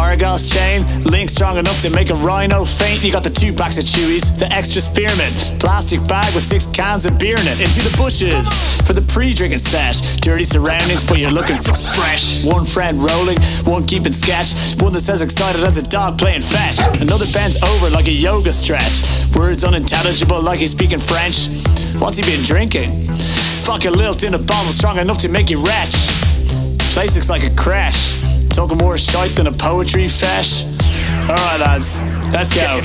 Argos chain, link strong enough to make a rhino faint. You got the 2 packs of Chewies, the extra spearmint, plastic bag with 6 cans of beer in it. Into the bushes for the pre-drinking set. Dirty surroundings, but you're looking for fresh. One friend rolling, one keeping sketch, one that's as excited as a dog playing fetch. Another bends over like a yoga stretch, words unintelligible like he's speaking French. What's he been drinking? Vodka lilt in a bottle strong enough to make you retch. Place looks like a crash, talking more shite than a poetry fesh. Alright lads, let's go.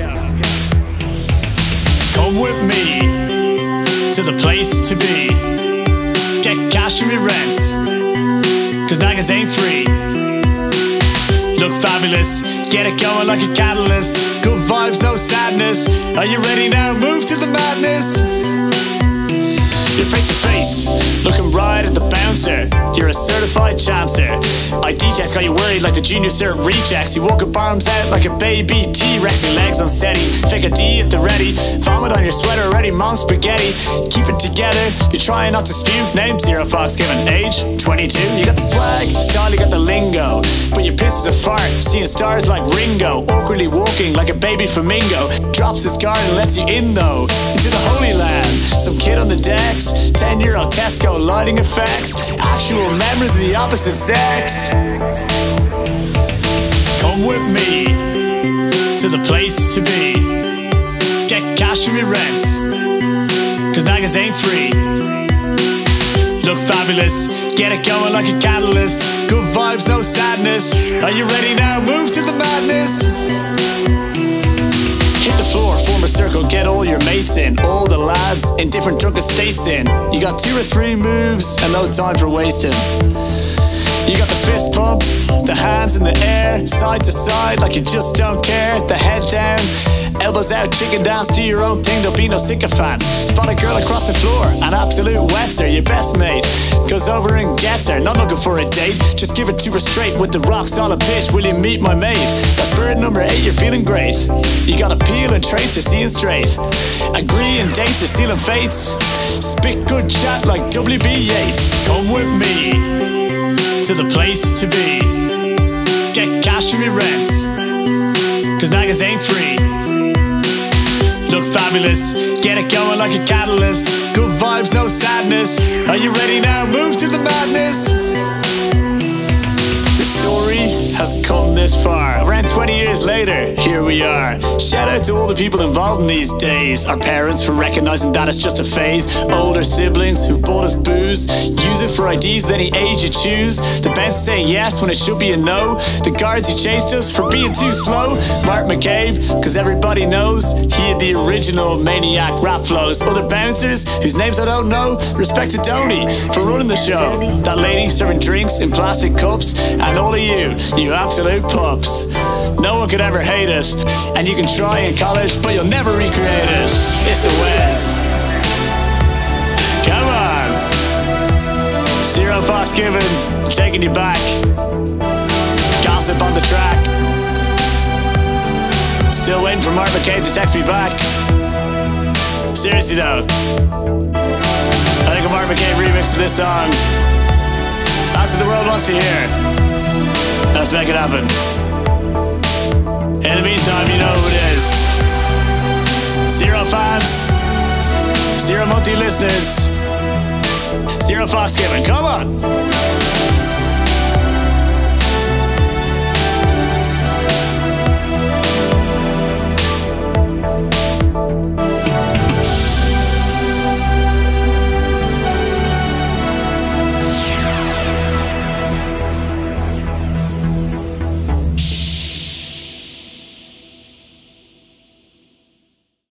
Come with me to the place to be. Get cash from your rents, cause naggins ain't free. Look fabulous, get it going like a catalyst. Good vibes, no sadness. Are you ready now? Move to the madness. You're face to face, looking right at the bouncer. You're a certified chancer. ID checks got you worried like the junior cert rejects. You woke up arms out like a baby T-Rex. Your legs unsteady, fake a D at the ready. Vomit on your sweater already, mom spaghetti. Keep it together, you're trying not to spew. Name Zero Fox given, age 22. You got the swag, style, you got the lingo, but your piss is a fart, seeing stars like Ringo. Awkwardly walking like a baby flamingo. Drops his guard and lets you in though, into the Holy Land. Some kid on the decks, 10-year-old Tesco lighting effects. Actual members of the opposite sex. Come with me to the place to be. Get cash from your rents, cause naggins ain't free. Look fabulous, get it going like a catalyst. Good vibes, no sadness. Are you ready now? Move to the madness. Hit the floor, form a circle, get all your mates in. All the lads in different drunken states in. You got 2 or 3 moves and no time for wasting. You got the fist pump, the hands in the air, side to side like you just don't care. The head down, elbows out, chicken dance, do your own thing, there'll be no sycophants. Spot a girl across the floor, an absolute wetzer. Your best mate goes over and gets her. Not looking for a date, just give it to her straight with the rock solid bitch. Will you meet my mate? That's bird number 8, you're feeling great. You got appeal and traits, you're seeing straight. Agree and dates, you're sealing fates. Spit good chat like WB Yates. Come with me to the place to be. Get cash from your rents, cause naggins ain't free. Look fabulous, get it going like a catalyst. Good vibes, no sadness. Are you ready now? Move to the madness. The story has come this far. Around 20 years later, here we are. Shout out to all the people involved in these days. Our parents for recognizing that it's just a phase. Older siblings who bought us booze. Use it for IDs, any age you choose. The bounce saying yes when it should be a no. The guards who chased us for being too slow. Mark McCabe, cause everybody knows he had the original maniac rap flows. Other bouncers whose names I don't know. Respect to Tony for running the show. That lady serving drinks in plastic cups. And all of you absolute pups. No one could ever hate it. And you can try in college, but you'll never recreate it. It's the West. Come on. Zero Fox Given, taking you back. Gossip on the track. Still waiting for Mark McCabe to text me back. Seriously though, I think a Mark McCabe remix to this song. That's what the world wants to hear. Let's make it happen. In the meantime, you know who it is. Zero fans, Zero monthly listeners, Zero Fox Given. Come on.